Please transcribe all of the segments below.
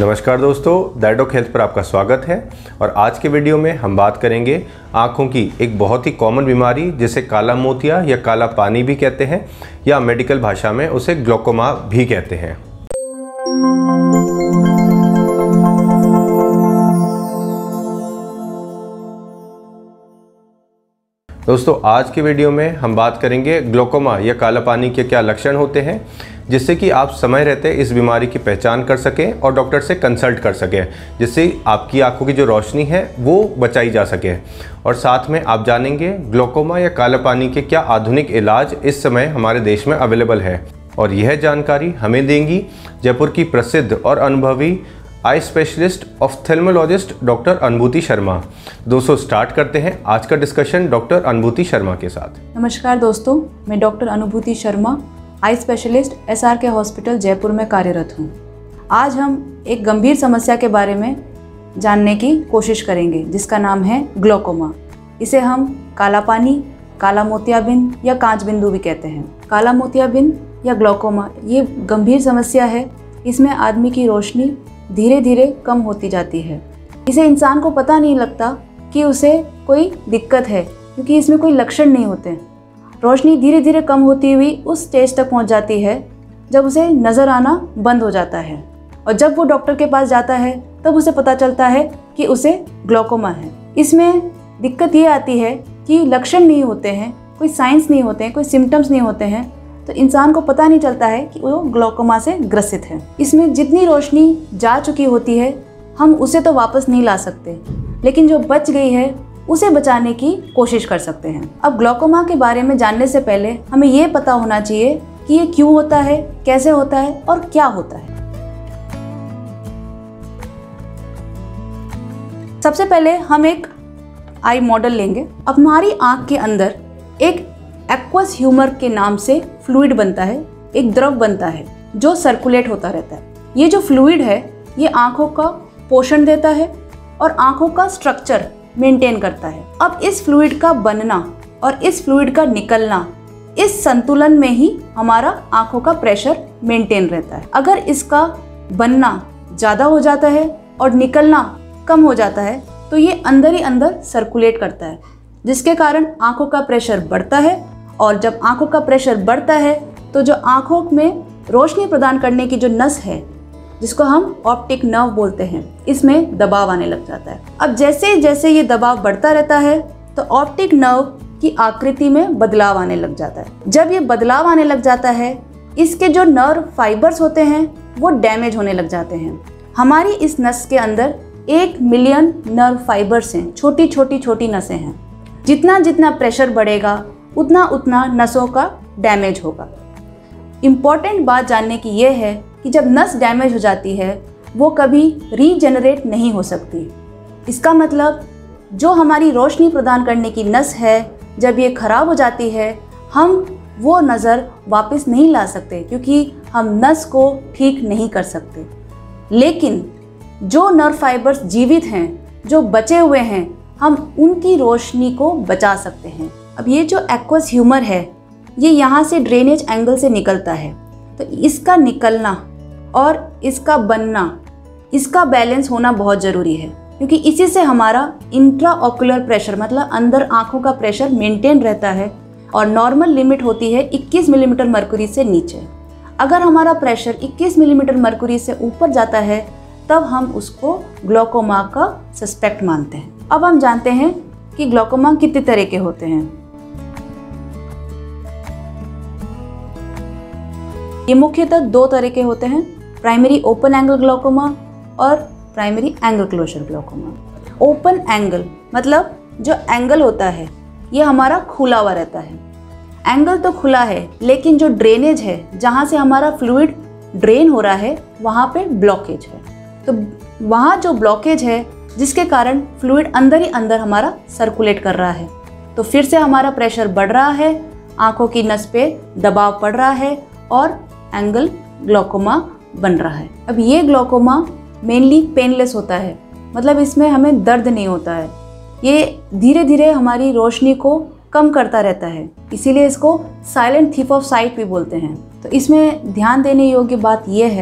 नमस्कार दोस्तों, दैडोक हेल्थ पर आपका स्वागत है। और आज के वीडियो में हम बात करेंगे आँखों की एक बहुत ही कॉमन बीमारी जिसे काला मोतिया या काला पानी भी कहते हैं या मेडिकल भाषा में उसे ग्लोकोमा भी कहते हैं। दोस्तों, आज के वीडियो में हम बात करेंगे ग्लोकोमा या काला पानी के क्या लक्षण होते हैं, जिससे कि आप समय रहते इस बीमारी की पहचान कर सकें और डॉक्टर से कंसल्ट कर सकें, जिससे आपकी आंखों की जो रोशनी है वो बचाई जा सके। और साथ में आप जानेंगे ग्लोकोमा या काला पानी के क्या आधुनिक इलाज इस समय हमारे देश में अवेलेबल है। और यह जानकारी हमें देंगी जयपुर की प्रसिद्ध और अनुभवी eye specialist ophthalmologist doctor Anubhuti Sharma. दोस्तों, स्टार्ट करते हैं आज का डिस्कशन डॉक्टर अनुभूति शर्मा के साथ। नमस्कार दोस्तों, मैं doctor Anubhuti Sharma, eye specialist SRK hospital Jaipur में कार्यरत हूँ। आज हम एक गंभीर समस्या के बारे में जानने की कोशिश करेंगे जिसका नाम है ग्लोकोमा। इसे हम काला पानी, काला मोतियाबिंद या कांच बिंदु भी कहते हैं। काला मोतियाबिंद या ग्लोकोमा ये गंभीर समस्या है। इसमें आदमी की रोशनी धीरे धीरे कम होती जाती है। इसे इंसान को पता नहीं लगता कि उसे कोई दिक्कत है, क्योंकि इसमें कोई लक्षण नहीं होते। रोशनी धीरे धीरे कम होती हुई उस स्टेज तक पहुंच जाती है जब उसे नज़र आना बंद हो जाता है। और जब वो डॉक्टर के पास जाता है तब उसे पता चलता है कि उसे ग्लोकोमा है। इसमें दिक्कत ये आती है कि लक्षण नहीं होते हैं, कोई साइंस नहीं होते हैं, कोई सिम्टम्स नहीं होते हैं, तो इंसान को पता नहीं चलता है कि वो ग्लोकोमा से ग्रसित है। इसमें जितनी रोशनी जा चुकी होती है हम उसे तो वापस नहीं ला सकते, लेकिन जो बच गई है उसे बचाने की कोशिश कर सकते हैं। अब ग्लोकोमा के बारे में जानने से पहले हमें ये पता होना चाहिए कि ये क्यों होता है, कैसे होता है और क्या होता है। सबसे पहले हम एक आई मॉडल लेंगे। अब हमारी आंख के अंदर एक एक्वस ह्यूमर के नाम से फ्लूइड बनता है, एक द्रव बनता है जो सर्कुलेट होता रहता है। ये जो फ्लूइड है ये आंखों का पोषण देता है और आंखों का स्ट्रक्चर मेंटेन करता है। अब इस फ्लूइड का बनना और इस फ्लूइड का निकलना, इस संतुलन में ही हमारा आंखों का प्रेशर मेंटेन रहता है। अगर इसका बनना ज़्यादा हो जाता है और निकलना कम हो जाता है तो ये अंदर ही अंदर सर्कुलेट करता है, जिसके कारण आंखों का प्रेशर बढ़ता है। और जब आंखों का प्रेशर बढ़ता है तो जो आंखों में रोशनी प्रदान करने की जो नस है, जिसको हम ऑप्टिक नर्व बोलते हैं, इसमें दबाव आने लग जाता है। अब जैसे जैसे ये दबाव बढ़ता रहता है तो ऑप्टिक नर्व की आकृति में बदलाव आने लग जाता है। जब ये बदलाव आने लग जाता है, इसके जो नर्व फाइबर्स होते हैं वो डैमेज होने लग जाते हैं। हमारी इस नस के अंदर 1 मिलियन नर्व फाइबर्स हैं, छोटी छोटी छोटी नसें हैं। जितना जितना प्रेशर बढ़ेगा उतना उतना नसों का डैमेज होगा। इम्पॉर्टेंट बात जानने की यह है कि जब नस डैमेज हो जाती है वो कभी रीजेनरेट नहीं हो सकती। इसका मतलब जो हमारी रोशनी प्रदान करने की नस है, जब ये खराब हो जाती है हम वो नज़र वापस नहीं ला सकते, क्योंकि हम नस को ठीक नहीं कर सकते। लेकिन जो नर्व फाइबर्स जीवित हैं, जो बचे हुए हैं, हम उनकी रोशनी को बचा सकते हैं। अब ये जो एक्वस ह्यूमर है ये यहाँ से ड्रेनेज एंगल से निकलता है, तो इसका निकलना और इसका बनना, इसका बैलेंस होना बहुत ज़रूरी है, क्योंकि इसी से हमारा इंट्राऑक्यूलर प्रेशर मतलब अंदर आँखों का प्रेशर मेंटेन रहता है। और नॉर्मल लिमिट होती है 21 मिलीमीटर मरकुरी से नीचे। अगर हमारा प्रेशर 21 मिलीमीटर मरकुरी से ऊपर जाता है तब हम उसको ग्लोकोमा का सस्पेक्ट मानते हैं। अब हम जानते हैं कि ग्लोकोमा कितने तरह के होते हैं। ये मुख्यतः 2 तरह के होते हैं, प्राइमरी ओपन एंगल ग्लोकोमा और primary angle closure glaucoma. Open angle मतलब जो एंगल होता है ये हमारा खुला हुआ रहता है। एंगल तो खुला है लेकिन जो ड्रेनेज है, जहाँ से हमारा फ्लूइड ड्रेन हो रहा है वहाँ पे ब्लॉकेज है। तो वहाँ जो ब्लॉकेज है जिसके कारण फ्लूइड अंदर ही अंदर हमारा सर्कुलेट कर रहा है, तो फिर से हमारा प्रेशर बढ़ रहा है, आँखों की नस पे दबाव पड़ रहा है और एंगल ग्लोकोमा बन रहा है। अब ये ग्लोकोमा मेनली पेनलेस होता है, मतलब इसमें हमें दर्द नहीं होता है। ये धीरे धीरे हमारी रोशनी को कम करता रहता है, इसीलिए इसको साइलेंट थीफ ऑफ साइट भी बोलते हैं। तो इसमें ध्यान देने योग्य बात यह है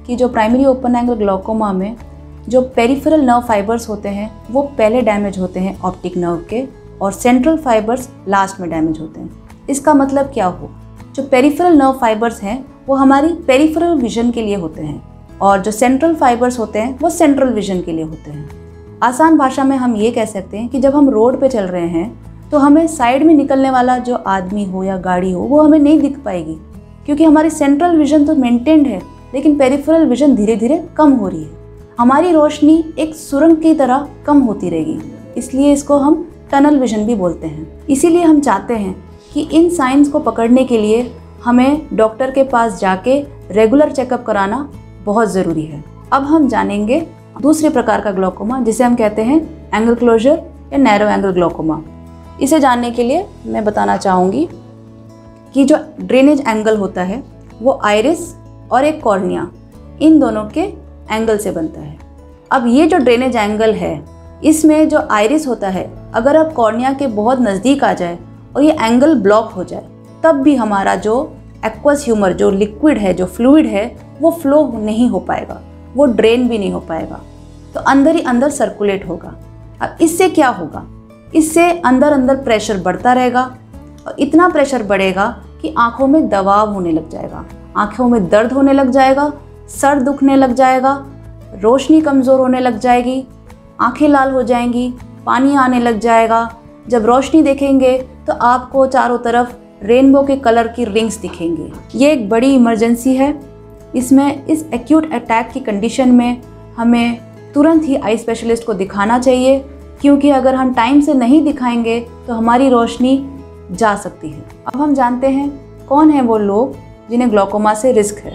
कि जो प्राइमरी ओपन एंगल ग्लूकोमा में जो पेरिफेरल नर्व फाइबर्स होते हैं वो पहले डैमेज होते हैं ऑप्टिक नर्व के, और सेंट्रल फाइबर्स लास्ट में डैमेज होते हैं। इसका मतलब क्या हो, जो पेरिफेरल नर्व फाइबर्स हैं वो हमारी पेरिफेरल विजन के लिए होते हैं, और जो सेंट्रल फाइबर्स होते हैं वो सेंट्रल विजन के लिए होते हैं। आसान भाषा में हम ये कह सकते हैं कि जब हम रोड पे चल रहे हैं तो हमें साइड में निकलने वाला जो आदमी हो या गाड़ी हो वो हमें नहीं दिख पाएगी, क्योंकि हमारी सेंट्रल विजन तो मेंटेन्ड है, लेकिन पेरिफेरल विजन धीरे धीरे कम हो रही है। हमारी रोशनी एक सुरंग की तरह कम होती रहेगी, इसलिए इसको हम टनल विजन भी बोलते हैं। इसीलिए हम चाहते हैं कि इन साइंस को पकड़ने के लिए हमें डॉक्टर के पास जाके रेगुलर चेकअप कराना बहुत ज़रूरी है। अब हम जानेंगे दूसरे प्रकार का ग्लूकोमा, जिसे हम कहते हैं एंगल क्लोजर या नैरो एंगल ग्लूकोमा। इसे जानने के लिए मैं बताना चाहूँगी कि जो ड्रेनेज एंगल होता है वो आइरिस और एक कॉर्निया, इन दोनों के एंगल से बनता है। अब ये जो ड्रेनेज एंगल है, इसमें जो आइरिस होता है, अगर आप कॉर्निया के बहुत नज़दीक आ जाए और ये एंगल ब्लॉक हो जाए, तब भी हमारा जो एक्वस ह्यूमर, जो लिक्विड है, जो फ्लूइड है, वो फ्लो नहीं हो पाएगा, वो ड्रेन भी नहीं हो पाएगा, तो अंदर ही अंदर सर्कुलेट होगा। अब इससे क्या होगा, इससे अंदर अंदर प्रेशर बढ़ता रहेगा, और इतना प्रेशर बढ़ेगा कि आँखों में दबाव होने लग जाएगा, आँखों में दर्द होने लग जाएगा, सर दुखने लग जाएगा, रोशनी कमज़ोर होने लग जाएगी, आँखें लाल हो जाएंगी, पानी आने लग जाएगा। जब रोशनी देखेंगे तो आपको चारों तरफ रेनबो के कलर की रिंग्स दिखेंगी। ये एक बड़ी इमरजेंसी है। इसमें इस एक्यूट अटैक की कंडीशन में हमें तुरंत ही आई स्पेशलिस्ट को दिखाना चाहिए, क्योंकि अगर हम टाइम से नहीं दिखाएंगे तो हमारी रोशनी जा सकती है। अब हम जानते हैं कौन है वो लोग जिन्हें ग्लूकोमा से रिस्क है।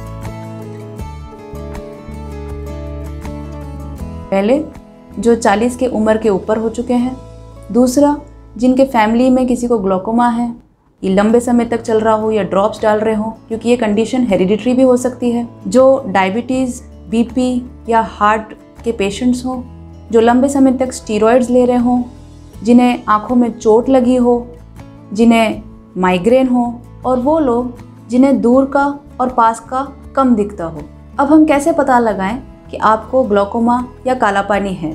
पहले जो 40 के उम्र के ऊपर हो चुके हैं, दूसरा जिनके फैमिली में किसी को ग्लूकोमा है, ये लंबे समय तक चल रहा हो या ड्रॉप्स डाल रहे हो, क्योंकि ये कंडीशन हेरिडिटरी भी हो सकती है, जो डायबिटीज़, बीपी या हार्ट के पेशेंट्स हों, जो लंबे समय तक स्टीरॉयड्स ले रहे हों, जिन्हें आँखों में चोट लगी हो, जिन्हें माइग्रेन हो, और वो लोग जिन्हें दूर का और पास का कम दिखता हो। अब हम कैसे पता लगाएं कि आपको ग्लूकोमा या काला पानी है?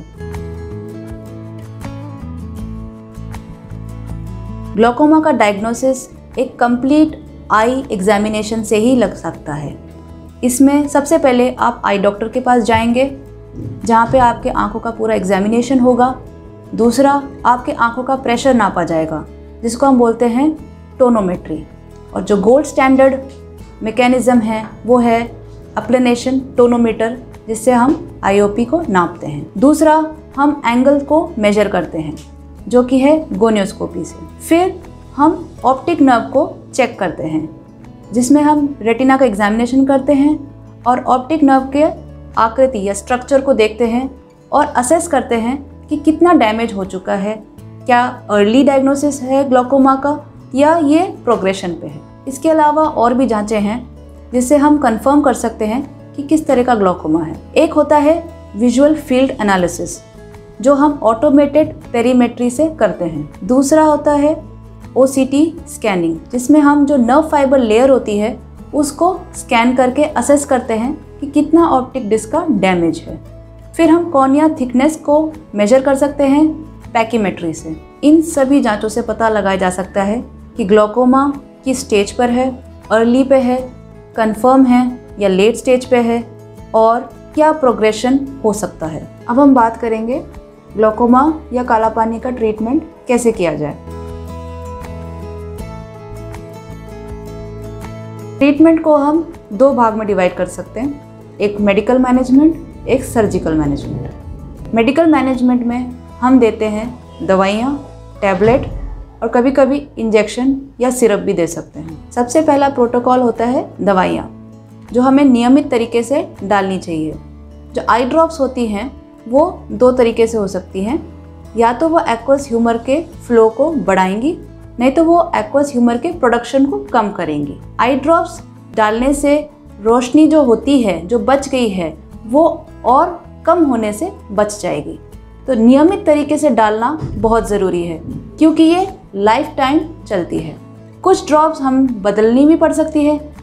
ग्लूकोमा का डायग्नोसिस एक कंप्लीट आई एग्जामिनेशन से ही लग सकता है। इसमें सबसे पहले आप आई डॉक्टर के पास जाएंगे, जहाँ पे आपके आंखों का पूरा एग्जामिनेशन होगा। दूसरा, आपके आंखों का प्रेशर नापा जाएगा, जिसको हम बोलते हैं टोनोमेट्री। और जो गोल्ड स्टैंडर्ड मैकेनिज़्म है वो है अप्लेनेशन टोनोमीटर, जिससे हम आईओपी को नापते हैं। दूसरा, हम एंगल को मेजर करते हैं, जो कि है गोनियोस्कोपी से। फिर हम ऑप्टिक नर्व को चेक करते हैं, जिसमें हम रेटिना का एग्जामिनेशन करते हैं और ऑप्टिक नर्व के आकृति या स्ट्रक्चर को देखते हैं और असेस करते हैं कि कितना डैमेज हो चुका है, क्या अर्ली डायग्नोसिस है ग्लूकोमा का या ये प्रोग्रेशन पे है। इसके अलावा और भी जांचें हैं जिससे हम कंफर्म कर सकते हैं कि किस तरह का ग्लूकोमा है। एक होता है विजुअल फील्ड एनालिसिस, जो हम ऑटोमेटेड पेरीमेट्री से करते हैं। दूसरा होता है OCT स्कैनिंग, जिसमें हम जो नर्व फाइबर लेयर होती है उसको स्कैन करके असेस करते हैं कि कितना ऑप्टिक डिस्क का डैमेज है। फिर हम कॉर्निया थिकनेस को मेजर कर सकते हैं पैकीमेट्री से। इन सभी जांचों से पता लगाया जा सकता है कि ग्लूकोमा किस स्टेज पर है, अर्ली पे है, कंफर्म है या लेट स्टेज पे है, और क्या प्रोग्रेशन हो सकता है। अब हम बात करेंगे ग्लूकोमा या काला पानी का ट्रीटमेंट कैसे किया जाए। ट्रीटमेंट को हम दो भाग में डिवाइड कर सकते हैं, एक मेडिकल मैनेजमेंट, एक सर्जिकल मैनेजमेंट। मेडिकल मैनेजमेंट में हम देते हैं दवाइयाँ, टैबलेट और कभी कभी इंजेक्शन या सिरप भी दे सकते हैं। सबसे पहला प्रोटोकॉल होता है दवाइयाँ, जो हमें नियमित तरीके से डालनी चाहिए। जो आई ड्रॉप्स होती हैं वो दो तरीके से हो सकती हैं, या तो वो एक्वस ह्यूमर के फ्लो को बढ़ाएंगी, नहीं तो वो एक्वस ह्यूमर के प्रोडक्शन को कम करेंगी। आई ड्रॉप्स डालने से रोशनी जो होती है, जो बच गई है, वो और कम होने से बच जाएगी। तो नियमित तरीके से डालना बहुत ज़रूरी है, क्योंकि ये लाइफ टाइम चलती है। कुछ ड्रॉप्स हम बदलनी भी पड़ सकती है,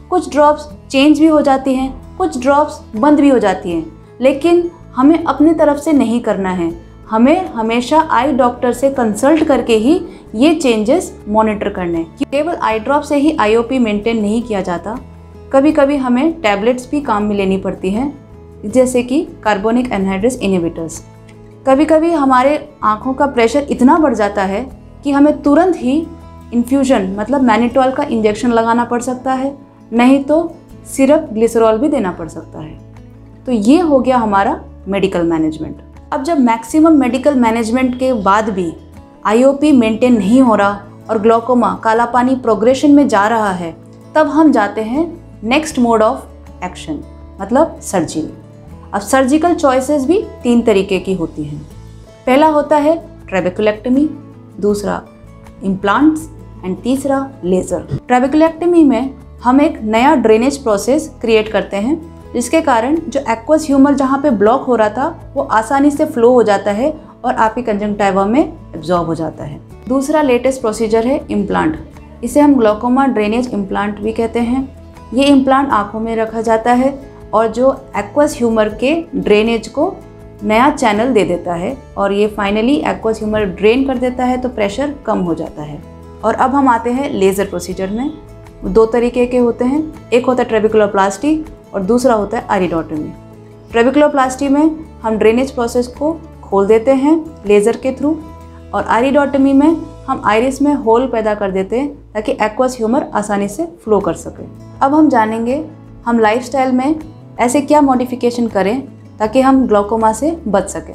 कुछ ड्रॉप्स चेंज भी हो जाती हैं, कुछ ड्रॉप्स बंद भी हो जाती हैं, लेकिन हमें अपनी तरफ से नहीं करना है। हमें हमेशा आई डॉक्टर से कंसल्ट करके ही ये चेंजेस मॉनिटर करने हैं। केवल आई ड्रॉप से ही आईओपी मेंटेन नहीं किया जाता, कभी कभी हमें टैबलेट्स भी काम में लेनी पड़ती हैं, जैसे कि कार्बोनिक एनहाइड्रेस इनहिबिटर्स। कभी कभी हमारे आँखों का प्रेशर इतना बढ़ जाता है कि हमें तुरंत ही इन्फ्यूजन मतलब मैनिटोल का इंजेक्शन लगाना पड़ सकता है, नहीं तो सिरप ग्लिसरॉल भी देना पड़ सकता है। तो ये हो गया हमारा मेडिकल मैनेजमेंट। अब जब मैक्सिमम मेडिकल मैनेजमेंट के बाद भी आईओपी मेंटेन नहीं हो रहा और ग्लोकोमा काला पानी प्रोग्रेशन में जा रहा है, तब हम जाते हैं नेक्स्ट मोड ऑफ एक्शन मतलब सर्जरी। अब सर्जिकल चॉइसेस भी 3 तरीके की होती हैं। पहला होता है ट्रेबेकुलेक्टमी, दूसरा इम्प्लांट्स एंड तीसरा लेज़र। ट्रेबेकुलेक्टमी में हम एक नया ड्रेनेज प्रोसेस क्रिएट करते हैं, जिसके कारण जो एक्वस ह्यूमर जहाँ पे ब्लॉक हो रहा था वो आसानी से फ्लो हो जाता है और आपकी कंजंक्टिवा में एब्जॉर्ब हो जाता है। दूसरा लेटेस्ट प्रोसीजर है इम्प्लांट। इसे हम ग्लोकोमा ड्रेनेज इम्प्लांट भी कहते हैं। ये इम्प्लांट आँखों में रखा जाता है और जो एक्वस ह्यूमर के ड्रेनेज को नया चैनल दे देता है और ये फाइनली एक्वस ह्यूमर ड्रेन कर देता है, तो प्रेशर कम हो जाता है। और अब हम आते हैं लेज़र प्रोसीजर में। 2 तरीके के होते हैं, एक होता है ट्रेबेकुलोप्लास्टी और दूसरा होता है आइरिडोटमी। ट्रेबेकुलोप्लास्टी में हम ड्रेनेज प्रोसेस को खोल देते हैं लेज़र के थ्रू, और आइरिडोटमी में हम आइरिस में होल पैदा कर देते हैं ताकि एक्वस ह्यूमर आसानी से फ्लो कर सके। अब हम जानेंगे हम लाइफस्टाइल में ऐसे क्या मॉडिफिकेशन करें ताकि हम ग्लोकोमा से बच सकें।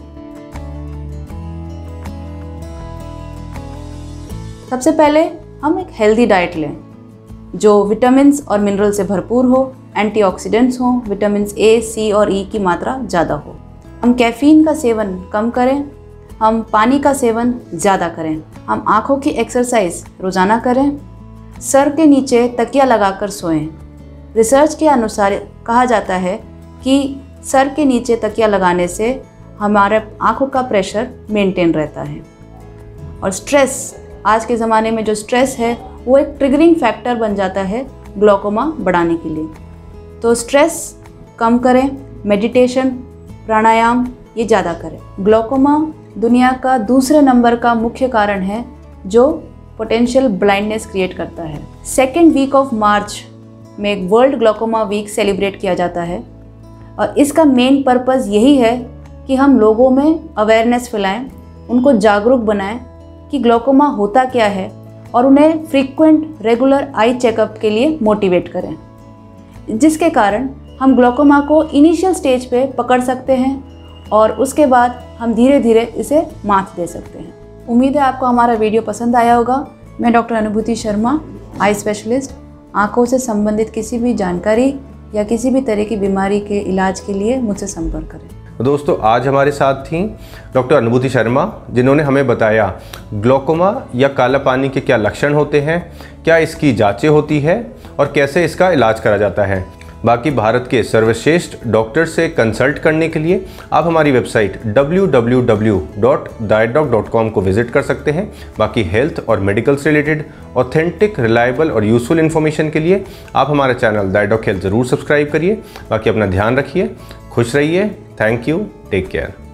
सबसे पहले हम एक हेल्दी डाइट लें जो विटामिन्स और मिनरल से भरपूर हो, एंटीऑक्सीडेंट्स हों, विटामिन्स ए, सी और ई की मात्रा ज़्यादा हो। हम कैफ़ीन का सेवन कम करें, हम पानी का सेवन ज़्यादा करें, हम आँखों की एक्सरसाइज रोज़ाना करें, सर के नीचे तकिया लगाकर सोएं। रिसर्च के अनुसार कहा जाता है कि सर के नीचे तकिया लगाने से हमारे आँखों का प्रेशर मेंटेन रहता है। और स्ट्रेस, आज के ज़माने में जो स्ट्रेस है वो एक ट्रिगरिंग फैक्टर बन जाता है ग्लोकोमा बढ़ाने के लिए। तो स्ट्रेस कम करें, मेडिटेशन, प्राणायाम ये ज़्यादा करें। ग्लोकोमा दुनिया का दूसरे नंबर का मुख्य कारण है जो पोटेंशियल ब्लाइंडनेस क्रिएट करता है। 2nd वीक ऑफ मार्च में एक वर्ल्ड ग्लोकोमा वीक सेलिब्रेट किया जाता है और इसका मेन पर्पज़ यही है कि हम लोगों में अवेयरनेस फैलाएं, उनको जागरूक बनाएं कि ग्लोकोमा होता क्या है और उन्हें फ्रीक्वेंट रेगुलर आई चेकअप के लिए मोटिवेट करें, जिसके कारण हम ग्लोकोमा को इनिशियल स्टेज पे पकड़ सकते हैं और उसके बाद हम धीरे धीरे इसे मात दे सकते हैं। उम्मीद है आपको हमारा वीडियो पसंद आया होगा। मैं doctor Anubhuti Sharma, eye specialist. आँखों से संबंधित किसी भी जानकारी या किसी भी तरह की बीमारी के इलाज के लिए मुझसे संपर्क करें। दोस्तों, आज हमारे साथ थी डॉक्टर अनुभूति शर्मा, जिन्होंने हमें बताया ग्लोकोमा या काला पानी के क्या लक्षण होते हैं, क्या इसकी जांचें होती है और कैसे इसका इलाज करा जाता है। बाकी भारत के सर्वश्रेष्ठ डॉक्टर से कंसल्ट करने के लिए आप हमारी वेबसाइट www.dietdoc.com को विजिट कर सकते हैं। बाकी हेल्थ और मेडिकल से रिलेटेड ऑथेंटिक, रिलायबल और यूजफुल इन्फॉर्मेशन के लिए आप हमारा चैनल डाइट डॉक हेल्थ ज़रूर सब्सक्राइब करिए। बाकी अपना ध्यान रखिए, खुश रहिए। Thank you, take care.